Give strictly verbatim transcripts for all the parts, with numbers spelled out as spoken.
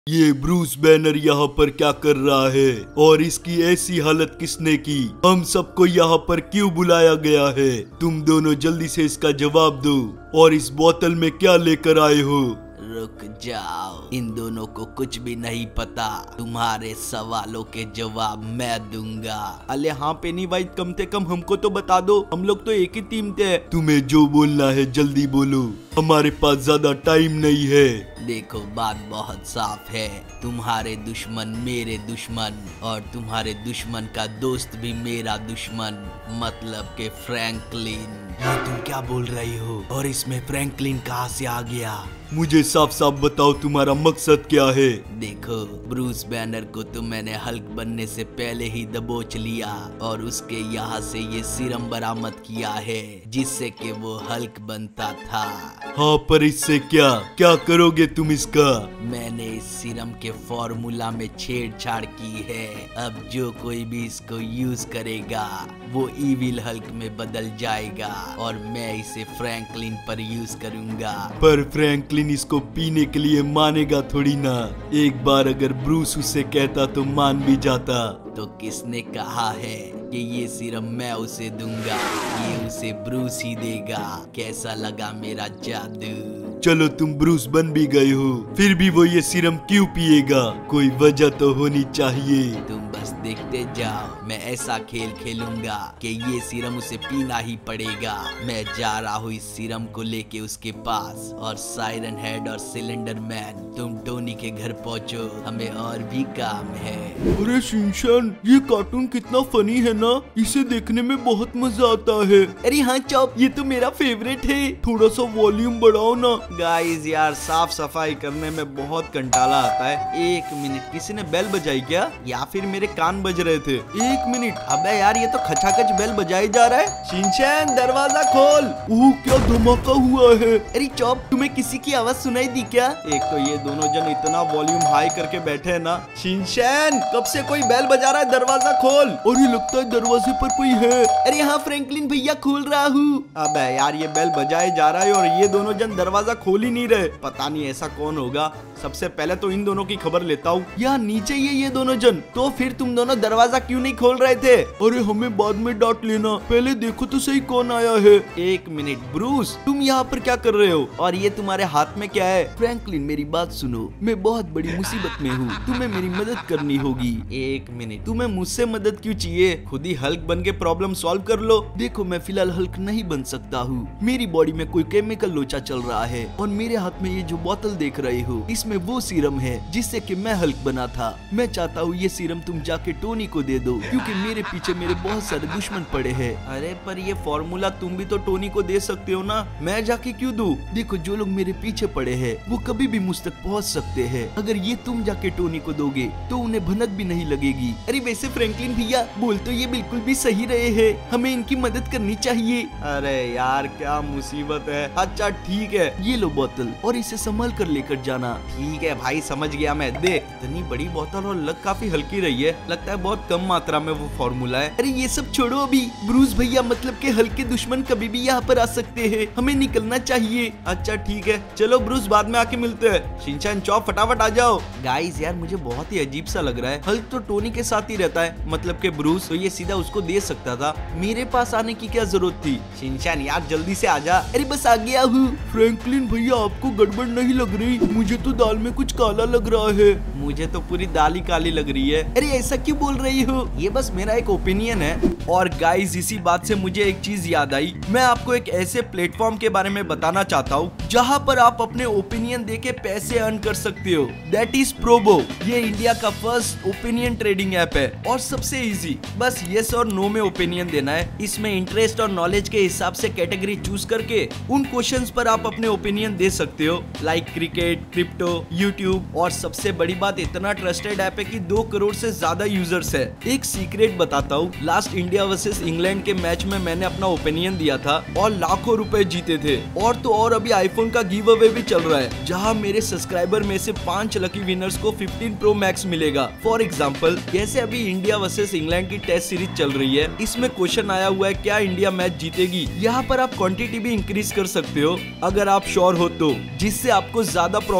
ये Bruce banner यहाँ पर क्या कर रहा है और इसकी ऐसी हालत किसने की? हम सबको यहाँ पर क्यों बुलाया गया है? तुम दोनों जल्दी से इसका जवाब दो। और इस बोतल में क्या लेकर आए हो? रुक जाओ, इन दोनों को कुछ भी नहीं पता। तुम्हारे सवालों के जवाब मैं दूंगा। अले हाँ पेनी भाई, कम से कम हमको तो बता दो, हम लोग तो एक ही टीम थे। तुम्हें जो बोलना है जल्दी बोलो, हमारे पास ज्यादा टाइम नहीं है। देखो बात बहुत साफ है, तुम्हारे दुश्मन मेरे दुश्मन और तुम्हारे दुश्मन का दोस्त भी मेरा दुश्मन, मतलब के फ्रैंकलिन। ये तुम क्या बोल रही हो? और इसमें फ्रैंकलिन कहाँ से आ गया? मुझे साफ साफ बताओ तुम्हारा मकसद क्या है? देखो, ब्रूस बैनर को तो मैंने हल्क बनने से पहले ही दबोच लिया और उसके यहाँ से ये सीरम बरामद किया है जिससे कि वो हल्क बनता था। हाँ, पर इससे क्या क्या करोगे तुम इसका? मैंने इस सीरम के फॉर्मूला में छेड़छाड़ की है। अब जो कोई भी इसको यूज करेगा वो इविल हल्क में बदल जाएगा और मैं इसे फ्रैंकलिन पर यूज करूंगा। पर फ्रैंकलिन इसको पीने के लिए मानेगा थोड़ी ना। एक बार अगर ब्रूस उसे कहता तो मान भी जाता। तो किसने कहा है कि ये सीरम मैं उसे दूंगा? ये उसे ब्रूस ही देगा। कैसा लगा मेरा जादू? चलो तुम ब्रूस बन भी गए हो, फिर भी वो ये सीरम क्यों पिएगा? कोई वजह तो होनी चाहिए। तुम बस देखते जाओ, मैं ऐसा खेल खेलूंगा कि ये सीरम उसे पीना ही पड़ेगा। मैं जा रहा हूँ इस सीरम को लेके उसके पास। और साइरन हेड और सिलेंडर मैन, तुम टोनी के घर पहुँचो, हमें और भी काम है। अरे शिनचैन, ये कार्टून कितना फनी है ना, इसे देखने में बहुत मजा आता है। अरे हाँ चॉप, ये तो मेरा फेवरेट है। थोड़ा सा वॉल्यूम बढ़ाओ ना। गाइस यार, साफ सफाई करने में बहुत कंटाला आता है। एक मिनट, किसी ने बेल बजाई क्या? या फिर मेरे कान बज रहे थे? एक मिनट, अबे यार ये तो खचाखच बेल बजाई जा रहा है। शिनचैन दरवाजा खोल। ओह, क्या धमाका हुआ है। अरे चॉप, तुम्हें किसी की आवाज सुनाई दी क्या? एक तो ये दोनों जन इतना वॉल्यूम हाई करके बैठे है ना। शिनचैन, कब से कोई बेल बजा रहा है, दरवाजा खोल। और ये लगता है दरवाजे पर कोई है। अरे हाँ फ्रैंकलिन भैया, खोल रहा हूँ। अबे यार ये बेल बजाए जा रहा है और ये दोनों जन दरवाजा खोल ही नहीं रहे। पता नहीं ऐसा कौन होगा। सबसे पहले तो इन दोनों की खबर लेता हूँ। यहाँ नीचे ये ये दोनों जन, तो फिर तुम दोनों दरवाजा क्यों नहीं खोल रहे थे? अरे हमें बाद में डांट लेना, पहले देखो तो सही कौन आया है। एक मिनट ब्रूस, तुम यहाँ पर क्या कर रहे हो? और ये तुम्हारे हाथ में क्या है? फ्रैंकलिन मेरी बात सुनो, मैं बहुत बड़ी मुसीबत में हूँ, तुम्हें मेरी मदद करनी होगी। एक मिनट, तुम्हें मुझसे मदद क्यों चाहिए? खुद ही हल्क बन के प्रॉब्लम सॉल्व कर लो। देखो, मैं फिलहाल हल्क नहीं बन सकता हूँ। मेरी बॉडी में कोई केमिकल लोचा चल रहा है और मेरे हाथ में ये जो बोतल देख रहे हो, इसमें वो सीरम है जिससे कि मैं हल्क बना था। मैं चाहता हूँ ये सीरम तुम जाके टोनी को दे दो, क्योंकि मेरे पीछे मेरे बहुत सारे दुश्मन पड़े हैं। अरे पर ये फॉर्मूला तुम भी तो टोनी को दे सकते हो ना, मैं जाके क्यों दूं? देखो, जो लोग मेरे पीछे पड़े हैं वो कभी भी मुझ तक पहुँच सकते हैं। अगर ये तुम जाके टोनी को दोगे तो उन्हें भनक भी नहीं लगेगी। अरे वैसे फ्रैंकलिन भैया बोल तो ये बिल्कुल भी सही रहे हैं, हमें इनकी मदद करनी चाहिए। अरे यार क्या मुसीबत है। अच्छा ठीक है, ये लो बोतल और इसे संभाल कर लेकर जाना। ठीक है भाई, समझ गया मैं। दे। इतनी बड़ी बोतल और लग काफी हल्की रही है, लगता है बहुत कम मात्रा में वो फॉर्मूला है। अरे ये सब छोड़ो अभी, ब्रूस भैया मतलब के हल्के दुश्मन कभी भी यहाँ पर आ सकते हैं, हमें निकलना चाहिए। अच्छा ठीक है, चलो ब्रूस बाद में आके मिलते हैं। शिनचैन चॉप फटाफट आ जाओ। गाइस यार मुझे बहुत ही अजीब सा लग रहा है। हल्क तो टोनी के साथ ही रहता है, मतलब के ब्रूस तो ये सीधा उसको दे सकता था, मेरे पास आने की क्या जरूरत थी? शिनचैन यार जल्दी से आ जा। अरे बस आ गया हूँ। फ्रैंकलिन भैया, आपको गड़बड़ नहीं लग रही? मुझे तो दाल में कुछ काला लग रहा है। मुझे तो पूरी दाल ही काली लग रही है। अरे ऐसा क्यों बोल रही हो? ये बस मेरा एक ओपिनियन है। और गाइस इसी बात से मुझे एक चीज याद आई, मैं आपको एक ऐसे प्लेटफॉर्म के बारे में बताना चाहता हूँ जहाँ पर आप अपने ओपिनियन देके पैसे अर्न कर सकते हो। That is Probo. ये इंडिया का फर्स्ट ओपिनियन ट्रेडिंग ऐप है और सबसे इजी। बस यस और नो में ओपिनियन देना है। इसमें इंटरेस्ट और नॉलेज के हिसाब से कैटेगरी चूज करके उन क्वेश्चंस पर आप अपने ओपिनियन दे सकते हो, लाइक क्रिकेट, क्रिप्टो, यूट्यूब। और सबसे बड़ी बात, इतना ट्रस्टेड ऐप है कि दो करोड़ से ज्यादा यूजर्स है। एक सीक्रेट बताता हूँ, लास्ट इंडिया वर्सेस इंग्लैंड के मैच में मैंने अपना ओपिनियन दिया था और लाखों रुपए जीते थे। और तो और अभी आईफोन का गिव अवे भी चल रहा है, जहाँ मेरे सब्सक्राइबर में से पांच लकी विनर्स को फिफ्टीन प्रो मैक्स मिलेगा। फॉर एग्जाम्पल, जैसे अभी इंडिया वर्सेस इंग्लैंड की टेस्ट सीरीज चल रही है, इसमें क्वेश्चन आया हुआ है क्या इंडिया मैच जीतेगी। यहाँ पर आप क्वांटिटी भी इंक्रीज कर सकते हो अगर आप श्योर हो तो, जिससे आपको ज्यादा प्रॉफिट मिलेगा।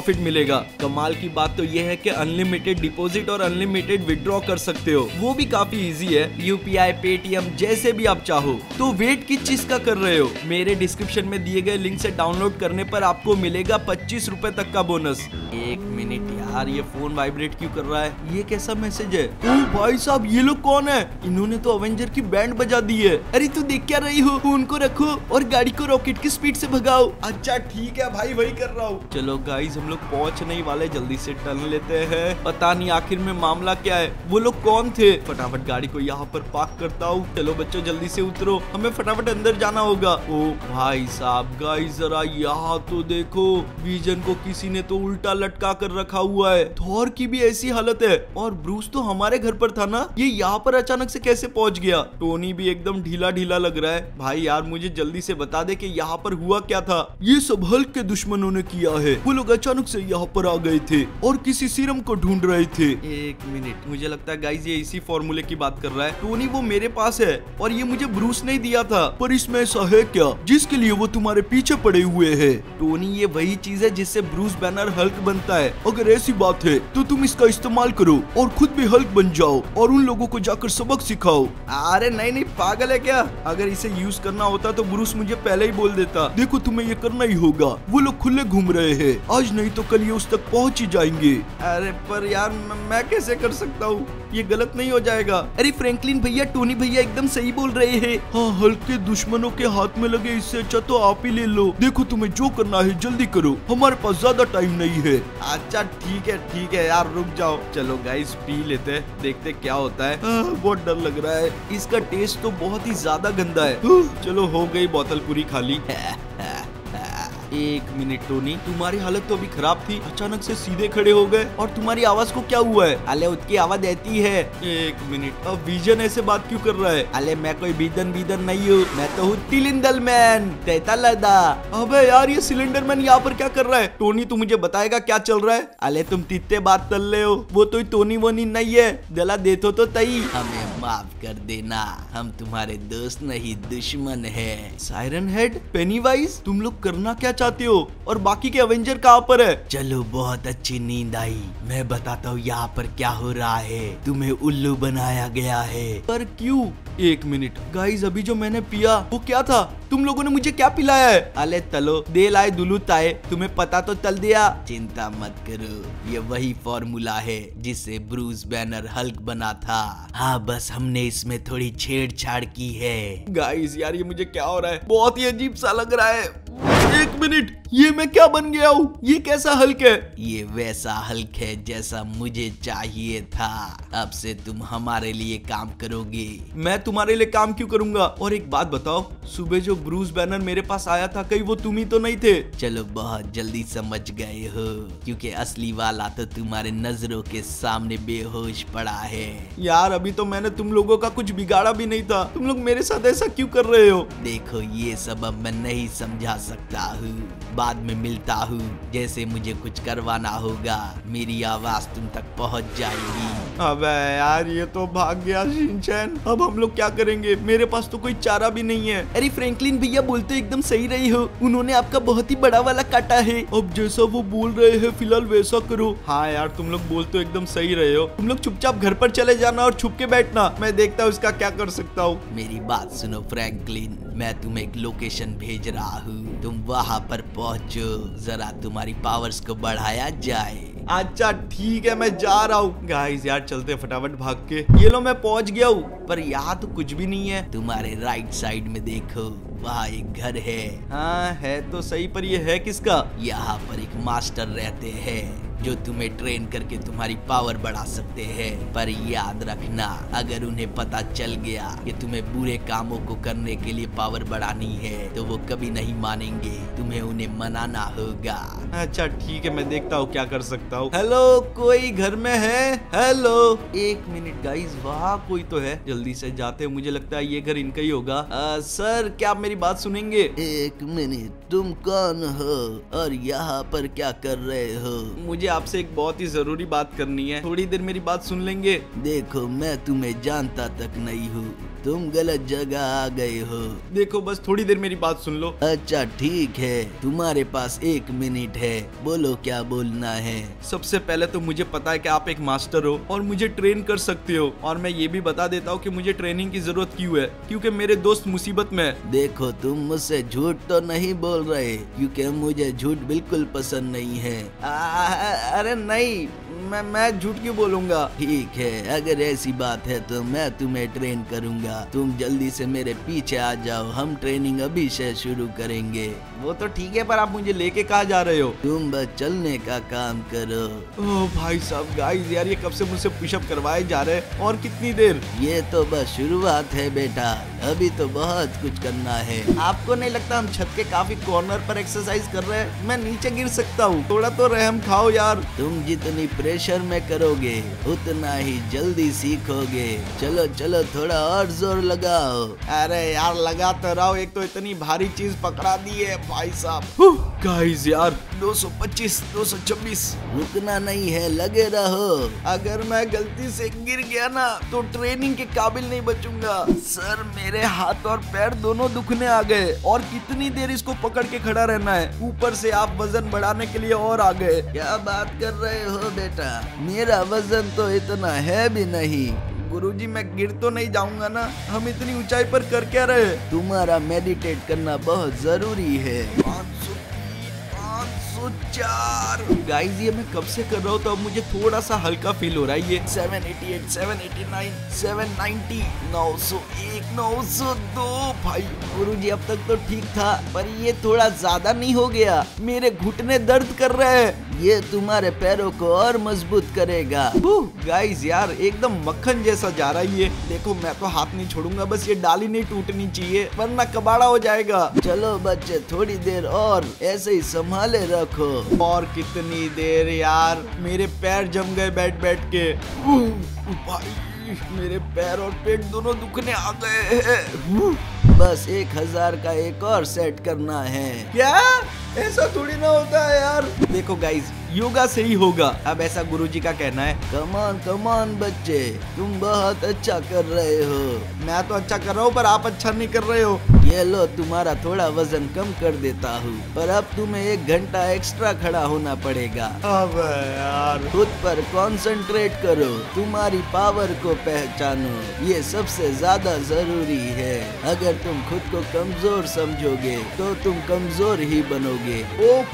मिलेगा। कमाल की बात तो ये है कि अनलिमिटेड डिपॉजिट और अनलिमिटेड विड्रॉ कर सकते हो, वो भी काफी इजी है। यूपीआई, पेटीएम जैसे भी आप चाहो। तो वेट किस चीज का कर रहे हो? मेरे डिस्क्रिप्शन में दिए गए लिंक से डाउनलोड करने पर आपको मिलेगा पच्चीस रुपए तक का बोनस। एक मिनट यार, ये फोन वाइब्रेट क्यों कर रहा है? ये कैसा मैसेज है? ओ भाई साहब, ये लोग कौन है? इन्होंने तो अवेंजर की बैंड बजा दी है। अरे तू देख क्या रही हो? फोन को रखो और गाड़ी को रॉकेट की स्पीड से भगाओ। अच्छा ठीक है भाई, वही कर रहा हूँ। चलो गाइस, हम लोग पहुंच नहीं वाले, जल्दी से टर्न लेते हैं। पता नहीं आखिर में मामला क्या है, वो लोग कौन थे? फटाफट गाड़ी को यहाँ पर पार्क करता हूँ। चलो बच्चों जल्दी से उतरो, हमें फटाफट अंदर जाना होगा। ओ भाई साहब, गाइस जरा यहाँ तो देखो, विजन को किसी ने तो उल्टा लटका कर रखा हुआ है। थॉर की भी ऐसी हालत है, और ब्रूस तो हमारे घर पर था ना, ये यहाँ पर अचानक से कैसे पहुंच गया? टोनी भी एकदम ढीला ढीला लग रहा है। भाई यार मुझे जल्दी से बता दे कि यहाँ पर हुआ क्या था। ये सब हल्क के दुश्मनों ने किया है। वो लोग अचानक से यहाँ पर आ गए थे और किसी सीरम को ढूंढ रहे थे। एक मिनट, मुझे लगता है गाइस ये इसी फॉर्मूले की बात कर रहा है। टोनी वो मेरे पास है और ये मुझे ब्रूस ने दिया था। पर इसमें ऐसा है क्या जिसके लिए वो तुम्हारे पीछे पड़े हुए हैं? टोनी ये वही चीज है जिससे ब्रूस बैनर हल्क बनता है। अगर ऐसी बात है तो तुम इसका इस्तेमाल करो और खुद भी हल्क बन जाओ और उन लोगों को जाकर सबक सिखाओ। अरे नहीं नहीं, पागल है क्या? अगर इसे यूज करना होता तो ब्रूस मुझे पहले ही बोल देता। देखो तुम्हें ये करना ही होगा। वो लोग खुले घूम रहे हैं, आज नहीं तो कल ये उस तक पहुंच ही जाएंगे। अरे पर यार मैं कैसे कर सकता हूँ? ये गलत नहीं हो जाएगा? अरे फ्रैंकलिन भैया, टोनी भैया एकदम सही बोल रहे हैं। हाँ, हल्क के दुश्मनों के हाथ में लगे, इससे अच्छा तो आप ही ले लो। देखो तुम्हें जो करना है जल्दी करो, हमारे पास ज्यादा टाइम नहीं है। अच्छा ठीक है ठीक है यार, रुक जाओ। चलो गाइस पी लेते हैं, देखते क्या होता है। आ, बहुत डर लग रहा है, इसका टेस्ट तो बहुत ही ज्यादा गंदा है। चलो हो गई बोतल पूरी खाली। एक मिनट टोनी, तुम्हारी हालत तो अभी खराब थी, अचानक से सीधे खड़े हो गए और तुम्हारी आवाज को क्या हुआ है? अले उसकी आवाज ऐसी है। एक मिनट, अब विजन ऐसे बात क्यों कर रहा है? अले मैं कोई बीदन बीदन नहीं हूँ, मैं तो हूँ तिलिंदल मैन, तेता लदा। अबे यार ये सिलेंडर मैन यहाँ पर क्या कर रहा है? टोनी तू मुझे बताएगा क्या चल रहा है? अले तुम तित्ते बात कर ले हो, वो तो टोनी वोनी नहीं है, दला देतो तो तई। हमें माफ कर देना, हम तुम्हारे दोस्त नहीं दुश्मन है। सायरन हेड, पेनीवाइज, तुम लोग करना क्या चाहते हो? और बाकी के अवेंजर कहाँ पर है? चलो बहुत अच्छी नींद आई, मैं बताता हूँ यहाँ पर क्या हो रहा है। तुम्हें उल्लू बनाया गया है। पर क्यों? एक मिनट गाइस, अभी जो मैंने पिया वो क्या था? तुम लोगों ने मुझे क्या पिलाया है? अले तलो दे लाए दुलू ताए, तुम्हें पता तो चल दिया। चिंता मत करो, ये वही फॉर्मूला है जिससे ब्रूस बैनर हल्क बना था। हाँ बस हमने इसमें थोड़ी छेड़छाड़ की है। गाइस यार ये मुझे क्या हो रहा है? बहुत ही अजीब सा लग रहा है। एक मिनट, ये मैं क्या बन गया हूँ? ये कैसा हल्क है? ये वैसा हल्क है जैसा मुझे चाहिए था। अब से तुम हमारे लिए काम करोगे। मैं तुम्हारे लिए काम क्यों करूंगा? और एक बात बताओ, सुबह जो ब्रूस बैनर मेरे पास आया था, कहीं वो तुम ही तो नहीं थे? चलो बहुत जल्दी समझ गए हो, क्योंकि असली वाला तो तुम्हारे नजरों के सामने बेहोश पड़ा है। यार अभी तो मैंने तुम लोगों का कुछ बिगाड़ा भी नहीं था, तुम लोग मेरे साथ ऐसा क्यों कर रहे हो? देखो ये सब अब मैं नहीं समझा सकता हूँ, बाद में मिलता हूँ। जैसे मुझे कुछ करवाना होगा मेरी आवाज तुम तक पहुँच जाएगी। अबे यार ये तो भाग गया शिनचैन, अब हम लोग क्या करेंगे? मेरे पास तो कोई चारा भी नहीं है। अरे फ्रैंकलिन भैया बोलते एकदम सही रही हो, उन्होंने आपका बहुत ही बड़ा वाला काटा है। अब जैसा वो बोल रहे हैं फिलहाल वैसा करो। हाँ यार तुम लोग बोल तो एकदम सही रहे हो। तुम लोग चुपचाप घर पर चले जाना और छुप के बैठना, मैं देखता हूँ इसका क्या कर सकता हूँ। मेरी बात सुनो फ्रैंकलिन, मैं तुम्हें एक लोकेशन भेज रहा हूँ, तुम वहाँ पर पहुँचो, जरा तुम्हारी पावर्स को बढ़ाया जाए। अच्छा ठीक है, मैं जा रहा हूँ। गाइस यार चलते फटाफट भाग के। ये लो मैं पहुँच गया हूँ, पर यहाँ तो कुछ भी नहीं है। तुम्हारे राइट साइड में देखो, वहाँ एक घर है। हाँ है तो सही, पर ये है किसका? यहाँ पर एक मास्टर रहते हैं जो तुम्हें ट्रेन करके तुम्हारी पावर बढ़ा सकते हैं। पर याद रखना, अगर उन्हें पता चल गया कि तुम्हें बुरे कामों को करने के लिए पावर बढ़ानी है तो वो कभी नहीं मानेंगे, तुम्हें उन्हें मनाना होगा। अच्छा ठीक है, मैं देखता हूँ क्या कर सकता हूँ। हेलो, कोई घर में है? हेलो। एक मिनट गाइस, वहाँ कोई तो है, जल्दी से जाते हैं। मुझे लगता है ये घर इनका ही होगा। आ, सर क्या आप मेरी बात सुनेंगे? एक मिनट, तुम कौन हो और यहाँ पर क्या कर रहे हो? मुझे आपसे एक बहुत ही जरूरी बात करनी है, थोड़ी देर मेरी बात सुन लेंगे? देखो मैं तुम्हें जानता तक नहीं हूँ, तुम गलत जगह आ गए हो। देखो बस थोड़ी देर मेरी बात सुन लो। अच्छा ठीक है, तुम्हारे पास एक मिनट है, बोलो क्या बोलना है। सबसे पहले तो मुझे पता है कि आप एक मास्टर हो और मुझे ट्रेन कर सकते हो, और मैं ये भी बता देता हूँ कि मुझे ट्रेनिंग की जरूरत क्यों है, क्योंकि मेरे दोस्त मुसीबत में है। देखो तुम मुझसे झूठ तो नहीं बोल रहे, क्योंकि मुझे झूठ बिल्कुल पसंद नहीं है। आ, अरे नहीं, मैं मैं झूठ क्यों बोलूंगा। ठीक है, अगर ऐसी बात है तो मैं तुम्हें ट्रेन करूंगा। तुम जल्दी से मेरे पीछे आ जाओ, हम ट्रेनिंग अभी से शुरू करेंगे। वो तो ठीक है, पर आप मुझे लेके कहाँ जा रहे हो? तुम बस चलने का काम करो। ओह भाई साहब, गाइस यार ये कब से मुझसे पुशअप करवाए जा रहे हैं, और कितनी देर? ये तो बस शुरुआत है बेटा, अभी तो बहुत कुछ करना है। आपको नहीं लगता हम छत के काफी कॉर्नर पर एक्सरसाइज कर रहे हैं? मैं नीचे गिर सकता हूँ, थोड़ा तो रहम खाओ यार। तुम जितनी प्रेशर में करोगे उतना ही जल्दी सीखोगे। चलो चलो थोड़ा और जोर लगाओ। अरे यार लगा तो रहा हूं, एक तो इतनी भारी चीज पकड़ा दी है भाई साहब। गाइस यार दो सौ पच्चीस, दो सौ छब्बीस। रुकना नहीं है, लगे रहो। अगर मैं गलती से गिर गया ना तो ट्रेनिंग के काबिल नहीं बचूंगा। सर मेरे हाथ और पैर दोनों दुखने आ गए, और कितनी देर इसको पकड़ के खड़ा रहना है? ऊपर से आप वजन बढ़ाने के लिए और आ गए। क्या बात कर रहे हो बेटा, मेरा वजन तो इतना है भी नहीं। गुरुजी मैं गिर तो नहीं जाऊंगा ना? हम इतनी ऊंचाई पर कर क्या रहे? तुम्हारा मेडिटेट करना बहुत जरूरी है। चार गाइस ये मैं कब से कर रहा हूँ, तो अब मुझे थोड़ा सा हल्का फील हो रहा है। ये सात सौ अट्ठासी, सात सौ नवासी, सात सौ नब्बे, नौ सौ एक, नौ सौ दो। भाई गुरुजी अब तक तो ठीक था, पर ये थोड़ा ज्यादा नहीं हो गया? मेरे घुटने दर्द कर रहे हैं। ये तुम्हारे पैरों को और मजबूत करेगा। गाइस यार एकदम मक्खन जैसा जा रहा है ये। देखो मैं तो हाथ नहीं छोड़ूंगा, बस ये डाली नहीं टूटनी चाहिए वरना कबाड़ा हो जाएगा। चलो बच्चे थोड़ी देर और ऐसे ही संभाले रखो। और कितनी देर यार, मेरे पैर जम गए बैठ बैठ के। भाई मेरे पैर और पेट दोनों दुखने आ गए हैं। बस एक हजार का एक और सेट करना है। क्या? ऐसा थोड़ी ना होता है यार। देखो गाइस योगा से ही होगा, अब ऐसा गुरुजी का कहना है। कमान कमान बच्चे, तुम बहुत अच्छा कर रहे हो। मैं तो अच्छा कर रहा हूँ, पर आप अच्छा नहीं कर रहे हो। ये लो तुम्हारा थोड़ा वजन कम कर देता हूँ, पर अब तुम्हें एक घंटा एक्स्ट्रा खड़ा होना पड़ेगा। अब यार खुद पर कंसंट्रेट करो, तुम्हारी पावर को पहचानो, ये सबसे ज्यादा जरूरी है। अगर तुम खुद को कमजोर समझोगे तो तुम कमजोर ही बनोगे।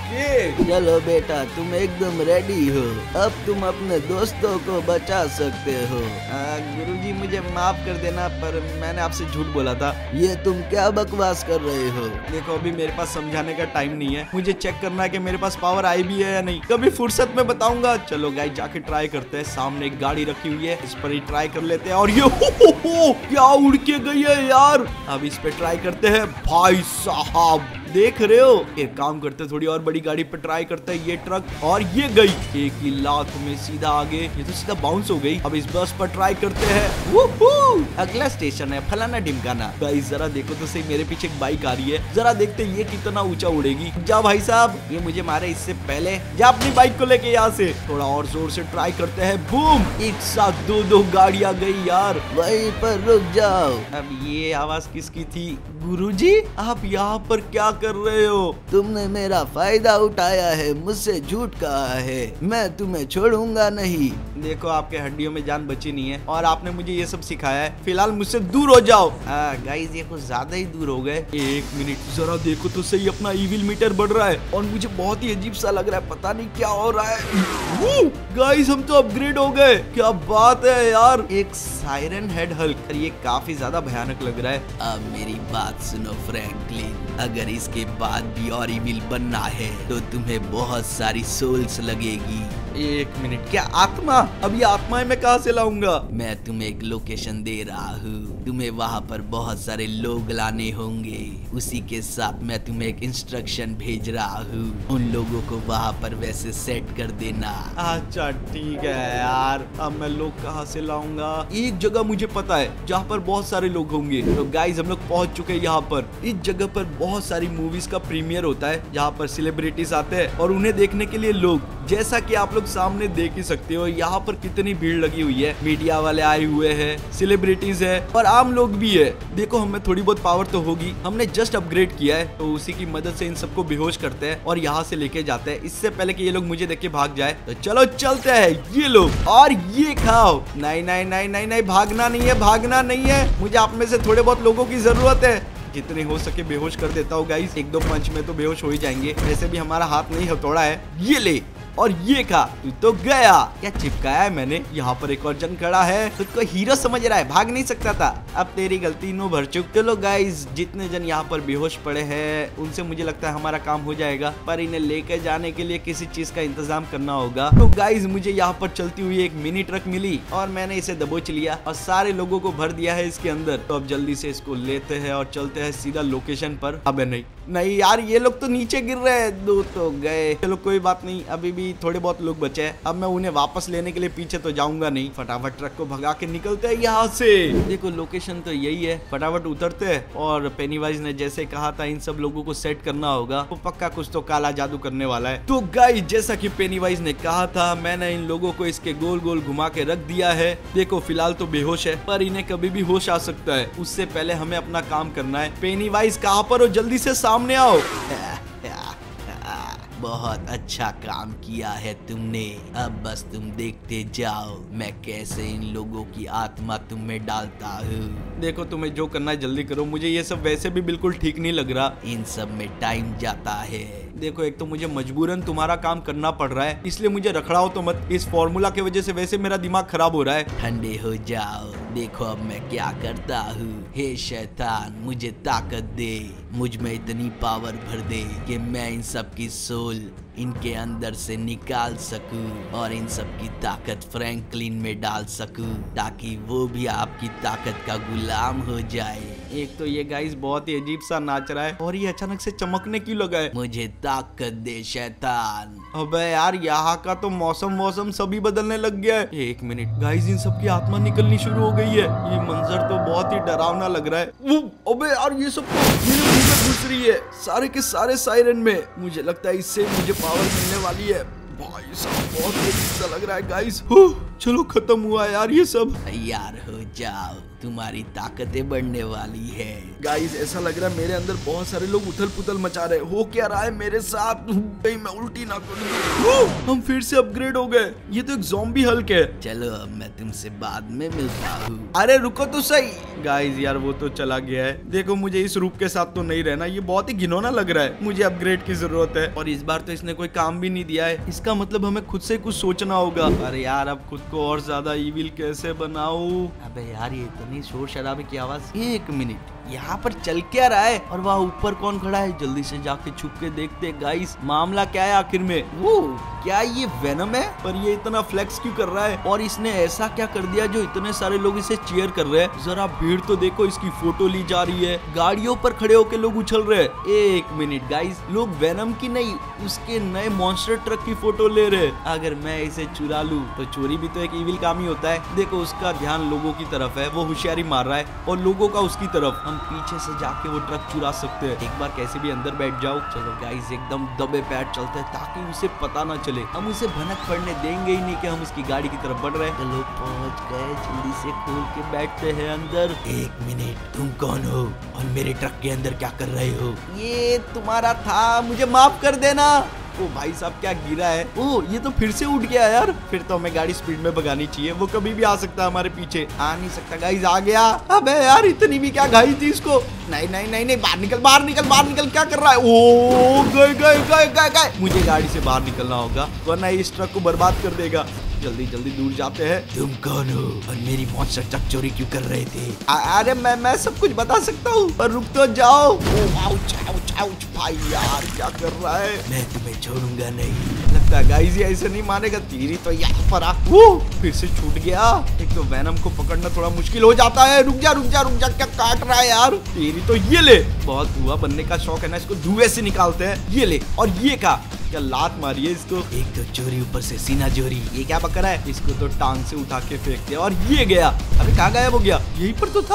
ओके चलो बेटा तुम एकदम रेडी हो, अब तुम अपने दोस्तों को बचा सकते हो। गुरुजी मुझे माफ कर देना, पर मैंने आपसे झूठ बोला था। ये तुम क्या बकवास कर रहे हो? देखो अभी मेरे पास समझाने का टाइम नहीं है, मुझे चेक करना है कि मेरे पास पावर आई भी है या नहीं। कभी फुर्सत में बताऊंगा। चलो गाइस जाके ट्राई करते हैं। सामने एक गाड़ी रखी हुई है, इस पर ही ट्राई कर लेते हैं। और ये हो, हो, हो, क्या उड़ के गई है यार। अब इस पे ट्राई करते हैं। भाई साहब देख रहे हो, एक काम करते थोड़ी और बड़ी गाड़ी पे ट्राई करते हैं। ये ट्रक, और ये गई एक ही लात में सीधा आगे। ये तो सीधा बाउंस हो गई। अब इस बस पर ट्राई करते हैं। वूहू! अगला स्टेशन है फलाना ढिमकाना। गाइस जरा देखो तो सही, मेरे पीछे एक बाइक आ रही है, जरा देखते हैं ये कितना ऊंचा उड़ेगी। जा भाई साहब, ये मुझे मारे इससे पहले। जा अपनी बाइक को लेके यहाँ से। थोड़ा और जोर से ट्राई करते हैं। बूम! एक साथ दो दो गाड़ियां गई यार। वहीं पर रुक जाओ। अब ये आवाज किसकी थी? गुरुजी आप यहाँ पर क्या कर रहे हो? तुमने मेरा फायदा उठाया है, मुझसे झूठ कहा है, मैं तुम्हें छोड़ूंगा नहीं। देखो आपके हड्डियों में जान बची नहीं है, और आपने मुझे ये सब सिखाया है। फिलहाल मुझसे दूर हो जाओ। गाइस ये कुछ ज्यादा ही दूर हो गए। एक मिनट जरा देखो तो सही, अपना ईविल मीटर बढ़ रहा है और मुझे बहुत ही अजीब सा लग रहा है, पता नहीं क्या हो रहा है। गाइस हम तो अपग्रेड हो गए, क्या बात है यार। एक सायरन हेड हल्क, ये काफी ज्यादा भयानक लग रहा है। अब मेरी बात सुनो फ्रैंकलिन, अगर इसके बाद भी और इविल बनना है तो तुम्हें बहुत सारी सोल्स लगेगी। एक मिनट, क्या आत्मा? अब ये आत्माएं मैं कहाँ से लाऊंगा? मैं तुम्हें एक लोकेशन दे रहा हूँ, तुम्हें वहाँ पर बहुत सारे लोग लाने होंगे। उसी के साथ मैं तुम्हें एक इंस्ट्रक्शन भेज रहा हूँ, उन लोगों को वहाँ पर वैसे सेट कर देना। अच्छा ठीक है यार, अब मैं लोग कहाँ से लाऊंगा? एक जगह मुझे पता है जहाँ पर बहुत सारे लोग होंगे। तो गाइस हम लोग पहुँच चुके हैं यहाँ पर। इस जगह पर बहुत सारी मूवीज का प्रीमियर होता है, जहाँ पर सेलिब्रिटीज आते हैं और उन्हें देखने के लिए लोग, जैसा कि आप लोग सामने देख ही सकते हो यहाँ पर कितनी भीड़ लगी हुई है। मीडिया वाले आए हुए हैं, सेलिब्रिटीज है और आम लोग भी है। देखो हमें थोड़ी बहुत पावर तो होगी, हमने जस्ट अपग्रेड किया है तो उसी की मदद से इन सबको बेहोश करते हैं और यहाँ से लेके जाते हैं, इससे पहले कि ये लोग मुझे देख के भाग जाए। तो चलो चलते हैं, ये लो और ये खाओ। नहीं नहीं नहीं नहीं नहीं भागना नहीं है, भागना नहीं है, मुझे आप में से थोड़े बहुत लोगों की जरूरत है। जितने हो सके बेहोश कर देता हूँ गाइस, एक दो पंच में तो बेहोश हो ही जाएंगे, वैसे भी हमारा हाथ नहीं हथौड़ा है। ये ले और ये खा, तू तो गया। क्या चिपकाया है मैंने? यहाँ पर एक और जन खड़ा है, खुद को हीरो समझ रहा है, भाग नहीं सकता था, अब तेरी गलती नो भर चुक। चलो गाइस, जितने जन यहाँ पर बेहोश पड़े हैं उनसे मुझे लगता है हमारा काम हो जाएगा, पर इन्हें लेकर जाने के लिए किसी चीज का इंतजाम करना होगा। तो गाइस मुझे यहाँ पर चलती हुई एक मिनी ट्रक मिली और मैंने इसे दबोच लिया और सारे लोगों को भर दिया है इसके अंदर। तो अब जल्दी से इसको लेते हैं और चलते हैं सीधा लोकेशन पर। अबे नहीं नहीं यार, ये लोग तो नीचे गिर रहे हैं, दो तो गए। चलो कोई बात नहीं, अभी भी थोड़े बहुत लोग बचे हैं। अब मैं उन्हें वापस लेने के लिए पीछे तो जाऊंगा नहीं, फटाफट ट्रक को भगा के निकलते हैं यहाँ से। देखो लोकेशन तो यही है, फटाफट उतरते हैं और पेनीवाइज ने जैसे कहा था इन सब लोगों को सेट करना होगा, तो पक्का कुछ तो काला जादू करने वाला है। तो गाइस जैसा कि पेनीवाइज ने कहा था, मैंने इन लोगों को इसके गोल गोल घुमा के रख दिया है। देखो फिलहाल तो बेहोश है, पर इन्हें कभी भी होश आ सकता है, उससे पहले हमें अपना काम करना है। पेनीवाइज कहाँ पर हो? जल्दी से सामने आओ। बहुत अच्छा काम किया है तुमने, अब बस तुम देखते जाओ मैं कैसे इन लोगों की आत्मा तुम में डालता हूँ। देखो तुम्हें जो करना है जल्दी करो, मुझे ये सब वैसे भी बिल्कुल ठीक नहीं लग रहा, इन सब में टाइम जाता है। देखो एक तो मुझे मजबूरन तुम्हारा काम करना पड़ रहा है, इसलिए मुझे रखड़ाओ तो मत, इस फॉर्मूला की वजह से वैसे मेरा दिमाग खराब हो रहा है। ठंडे हो जाओ, देखो अब मैं क्या करता हूँ। हे शैतान मुझे ताकत दे, मुझ में इतनी पावर भर दे कि मैं इन सब की सोल इनके अंदर से निकाल सकूं और इन सब की ताकत फ्रैंकलिन में डाल सकूं, ताकि वो भी आपकी ताकत का गुलाम हो जाए। एक तो ये गाइस बहुत ही अजीब सा नाच रहा है और ये अचानक से चमकने क्यों लगा है? मुझे ताकत दे शैतान। अबे यार यहाँ का तो मौसम मौसम सभी बदलने लग गया है। एक मिनट गाइस, इन सब की आत्मा निकलनी शुरू हो गई है, ये मंजर तो बहुत ही डरावना लग रहा है। अबे यार ये सब घुस रही है सारे के सारे सायरन में, मुझे लगता है इससे मुझे पावर मिलने वाली है। भाई साहब बहुत अजीब सा लग रहा है गाइस। चलो खत्म हुआ यार ये सब। तैयार हो जाओ, तुम्हारी ताकतें बढ़ने वाली है। गाइस ऐसा लग रहा है मेरे अंदर बहुत सारे लोग उथल पुथल मचा रहे हैं, हो क्या रहा है मेरे साथ? कहीं मैं उल्टी ना कर। हम फिर से अपग्रेड हो गए, ये तो एक ज़ॉम्बी हल्क है। चलो अब मैं तुमसे बाद में मिलता हूँ। अरे रुको तो सही। गाइस यार वो तो चला गया है, देखो मुझे इस रूप के साथ तो नहीं रहना, ये बहुत ही घिनौना लग रहा है, मुझे अपग्रेड की जरूरत है। और इस बार तो इसने कोई काम भी नहीं दिया है, इसका मतलब हमें खुद से कुछ सोचना होगा। अरे यार अब खुद को और ज्यादा इविल कैसे बनाऊं? अबे यार ये इतनी शोर शराबे की आवाज। एक मिनट, यहाँ पर चल क्या रहा है और वहाँ ऊपर कौन खड़ा है? जल्दी से जाके छुप के देखते गाइस, मामला क्या है आखिर में। वो क्या ये वेनम है? पर ये इतना फ्लेक्स क्यों कर रहा है और इसने ऐसा क्या कर दिया जो इतने सारे लोग इसे चीयर कर रहे हैं? जरा भीड़ तो देखो, इसकी फोटो ली जा रही है, गाड़ियों पर खड़े होके लोग उछल रहे हैं। एक मिनट गाइस, लोग वेनम की नहीं उसके नए मॉन्स्टर ट्रक की फोटो ले रहे हैं। अगर मैं इसे चुरा लूं तो चोरी भी तो एक इविल काम ही होता है। देखो उसका ध्यान लोगों की तरफ है, वो होशियारी मार रहा है और लोगों का उसकी तरफ। हम पीछे से जाके वो ट्रक चुरा सकते हैं, एक बार कैसे भी अंदर बैठ जाओ। चलो गाइस एकदम दबे पैर चलते हैं ताकि उसे पता ना चले, हम उसे भनक पड़ने देंगे ही नहीं कि हम उसकी गाड़ी की तरफ बढ़ रहे हैं। चलो पहुंच गए, जल्दी से खोल के बैठते हैं अंदर। एक मिनट, तुम कौन हो और मेरे ट्रक के अंदर क्या कर रहे हो? ये तुम्हारा था, मुझे माफ कर देना। ओ भाई साहब क्या गिरा है? ओ ये तो फिर से उठ गया यार, फिर तो हमें गाड़ी स्पीड में भगानी चाहिए, वो कभी भी आ सकता है हमारे पीछे। आ नहीं सकता गाइस, आ गया। अबे यार इतनी भी क्या घाई थी इसको? नहीं नहीं नहीं नहीं, बाहर निकल बाहर निकल बाहर निकल, क्या कर रहा है? ओ गए गए गए गए गए, मुझे गाड़ी से बाहर निकलना होगा वरना इस ट्रक को बर्बाद कर देगा। जल्दी जल्दी दूर जाते हैं। तुम कौन हो और मेरी मॉन्स्टर ट्रक चोरी क्यों कर रहे थे? अरे मैं मैं सब कुछ बता सकता हूँ, पर रुक तो जाओ। आउच आउच आउच, भाई यार क्या कर रहा है? मैं तुम्हें छोड़ूंगा नहीं। लगता है गाइस ये ऐसे नहीं मानेगा। तीरी तो यहाँ पर आ, वो फिर से छूट गया। एक तो वेनम को पकड़ना थोड़ा मुश्किल हो जाता है। रुक जा रुक जा रुक जा, क्या काट रहा है यार? तीरी तो ये ले, बहुत धुआं बनने का शौक है ना, इसको धुएं से निकालते हैं। ये ले, और ये का क्या लात मारी है इसको। एक तो चोरी ऊपर से सीना चोरी, ये क्या पकड़ा है? इसको तो टांग से उठा के फेंक दिया और ये गया। अरे कहाँ गायब हो गया? यहीं पर तो था।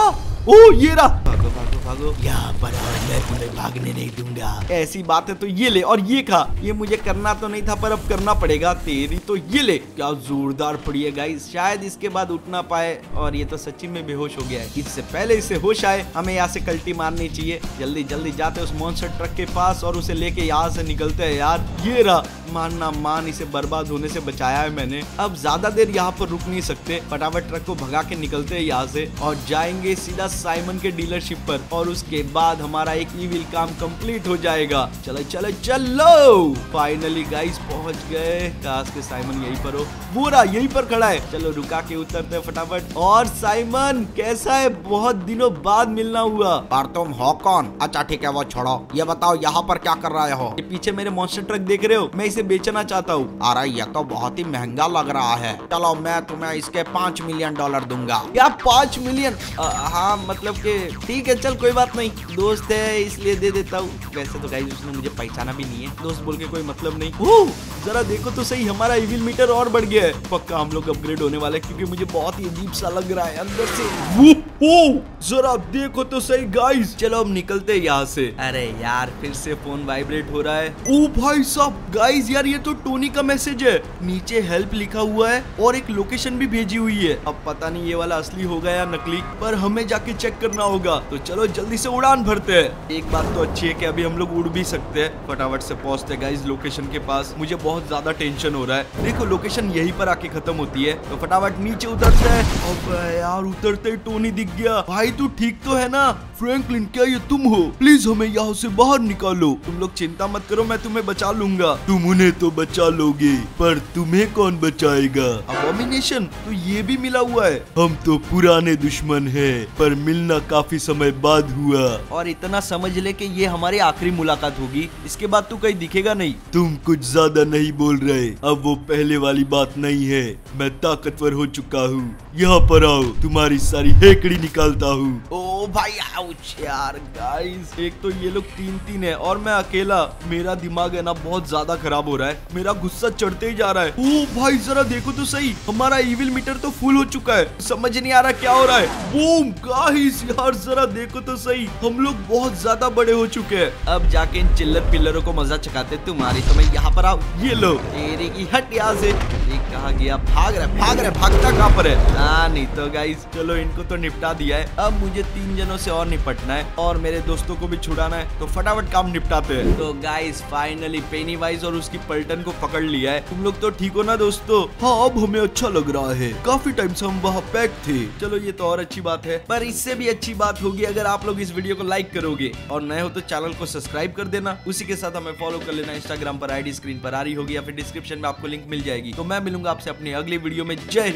ओ ये रहा, भागो भागो भागो, यहाँ पर आओ, मैं तुम्हें भागने नहीं दूंगा। ऐसी बात है तो ये ले और ये खा। ये मुझे करना तो नहीं था पर अब करना पड़ेगा, तेरी तो ये ले। क्या जोरदार पड़ी है गाइस, शायद इसके बाद उठ ना पाए और ये तो सच्ची में बेहोश हो गया है। इससे पहले इसे होश आए हमें यहाँ से कल्टी मारनी चाहिए। जल्दी जल्दी जाते उस मॉन्स्टर ट्रक के पास और उसे लेके यहाँ से निकलते हैं यार। ये रहा, मानना मान, इसे बर्बाद होने से बचाया है मैंने। अब ज्यादा देर यहाँ पर रुक नहीं सकते, फटाफट ट्रक को भगा के निकलते हैं यहाँ से और जाएंगे सीधा साइमन के डीलरशिप पर और उसके बाद हमारा एक इविल काम कंप्लीट हो जाएगा। चलो चलो चलो, फाइनली गाइस पहुंच गए। काश के साइमन यहीं पर हो, वो रहा यहीं पर खड़ा है। चलो रुका के उतरते हैं फटाफट। और साइमन कैसा है, बहुत दिनों बाद मिलना हुआ। और तुम हो कौन? अच्छा ठीक है वो छोड़ो, ये बताओ यहाँ पर क्या कर रहे हो? ये पीछे मेरे मॉन्स्टर ट्रक देख रहे हो, मैं इसे बेचना चाहता हूँ। अरे ये तो बहुत ही महंगा लग रहा है, चलो मैं तुम्हें इसके पाँच मिलियन डॉलर दूंगा। क्या पाँच मिलियन? आ, हाँ मतलब कि ठीक है, चल कोई बात नहीं, दोस्त है इसलिए दे देता हूँ। वैसे तो गाइस उसने मुझे पहचाना भी नहीं है, दोस्त बोल के कोई मतलब नहीं। ओह जरा देखो तो सही, हमारा इविल मीटर और बढ़ गया है। पक्का हम लोग अपग्रेड होने वाले, क्योंकि मुझे बहुत ही अजीब सा लग रहा है अंदर से। वो, वो, जरा देखो तो सही गाइस। चलो अब निकलते हैं यहाँ से। अरे यार फिर से फोन वाइब्रेट हो रहा है। ओ भाई साहब गाइस, यार ये तो टोनी का मैसेज है। नीचे हेल्प लिखा हुआ है और एक लोकेशन भी भेजी हुई है। अब पता नहीं ये वाला असली होगा या नकली, पर हमें जाके चेक करना होगा। तो चलो जल्दी से उड़ान भरते हैं। एक बात तो अच्छी है कि अभी हम लोग उड़ भी सकते हैं। फटाफट से पहुंचते गाइस लोकेशन के पास। मुझे बहुत ज्यादा टेंशन हो रहा है। देखो लोकेशन यहीं पर आके खत्म होती है, तो फटाफट नीचे उतरते हैं। अब यार उतरते ही टोनी दिख गया। भाई तू ठीक तो है ना? फ्रैंकलिन क्या ये तुम हो? प्लीज हमें यहाँ से बाहर निकालो। तुम लोग चिंता मत करो, मैं तुम्हें बचा लूंगा। तुम उन्हें तो बचा लोगे, पर तुम्हें कौन बचाएगा? अबोमिनेशन तो ये भी मिला हुआ है। हम तो पुराने दुश्मन हैं, पर मिलना काफी समय बाद हुआ। और इतना समझ ले कि ये हमारी आखिरी मुलाकात होगी, इसके बाद तू कहीं दिखेगा नहीं। तुम कुछ ज्यादा नहीं बोल रहे, अब वो पहले वाली बात नहीं है। मैं ताकतवर हो चुका हूँ। यहाँ पर आओ, तुम्हारी सारी हेकड़ी निकालता हूँ। ओ भाई आउच यार गाइस, एक तो ये लोग तीन तीन है और मैं अकेला। मेरा दिमाग है ना बहुत ज्यादा खराब हो रहा है, मेरा गुस्सा चढ़ते ही जा रहा है। ओ भाई जरा देखो तो सही, हमारा इविल मीटर तो फुल हो चुका है। समझ नहीं आ रहा क्या हो रहा है। बूम गाइस, यार जरा देखो तो सही, हम लोग बहुत ज्यादा बड़े हो चुके हैं। अब जाके इन चिल्लर पिल्लरों को मजा चखाते। तुम्हारी तो मैं यहाँ पर आओ। ये लो तेरी की हट यहाँ से। एक कहाँ गया? भाग रहे भाग रहे भागता कहाँ पर है? हाँ नहीं तो गाइस, चलो इनको तो निपटा दिया है। अब मुझे तीन जनों से और निपटना है और मेरे दोस्तों को भी छुड़ाना है, तो फटाफट काम निपटाते हैं। तो गाइस फाइनली पेनीवाइज और उसकी पलटन को पकड़ लिया है। तुम लोग तो ठीक हो ना दोस्तों? हाँ अब हमें अच्छा लग रहा है, काफी टाइम से हम वहाँ पैक थे। चलो ये तो और अच्छी बात है, पर इससे भी अच्छी बात होगी अगर आप लोग इस वीडियो को लाइक करोगे और नए हो तो चैनल को सब्सक्राइब कर देना। उसी के साथ हमें फॉलो कर लेना। इंस्टाग्राम पर आईडी स्क्रीन पर आ रही होगी या फिर डिस्क्रिप्शन में आपको लिंक मिल जाएगी। तो मैं मिलूंगा आपसे अपनी अगली वीडियो में। जय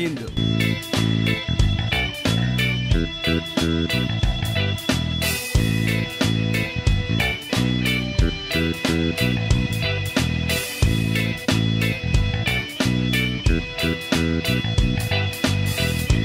हिंद।